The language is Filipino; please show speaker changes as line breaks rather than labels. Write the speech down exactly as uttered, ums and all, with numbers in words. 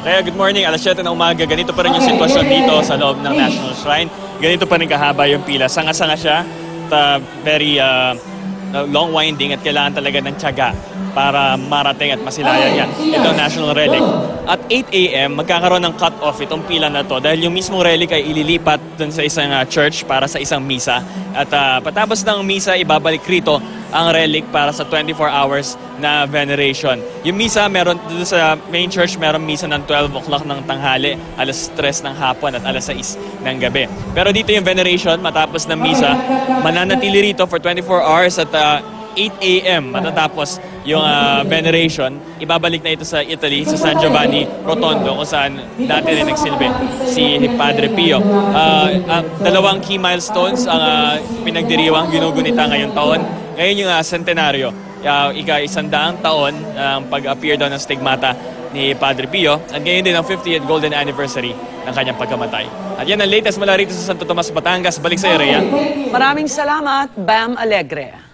Kaya good morning, alas siyete ng umaga, ganito pa rin yung sitwasyon dito sa loob ng National Shrine. Ganito pa rin kahaba yung pila. Sanga-sanga siya, ta very uh, long winding at kailangan talaga ng tiyaga para marating at masilayan yan. Ito ang National Relic. At eight A M, magkakaroon ng cut-off itong pila na to dahil yung mismong relic ay ililipat dun sa isang uh, church para sa isang misa. At uh, patapos ng misa, ibabalik rito ang relic para sa twenty-four hours na veneration. Yung misa, meron dito sa main church, meron misa ng twelve o'clock ng tanghali, alas tres ng hapon at alas sais ng gabi. Pero dito yung veneration, matapos ng misa, mananatili rito for twenty-four hours at uh, eight A M matatapos yung uh, veneration. Ibabalik na ito sa Italy, sa San Giovanni Rotondo, kung saan dati rin nagsilbi si Padre Pio. Uh, uh, dalawang key milestones ang uh, pinagdiriwang ginugunita ngayong taon. Ngayon yung uh, centenaryo, uh, ika-isandaang taon ang uh, pag-appear daw ng stigmata ni Padre Pio. At ngayon din ang fiftieth golden anniversary ng kanyang pagkamatay. At yan ang latest mula rito sa Santo Tomas, Batangas. Balik sa iyo, Rhea.
Maraming salamat, Bam Alegre.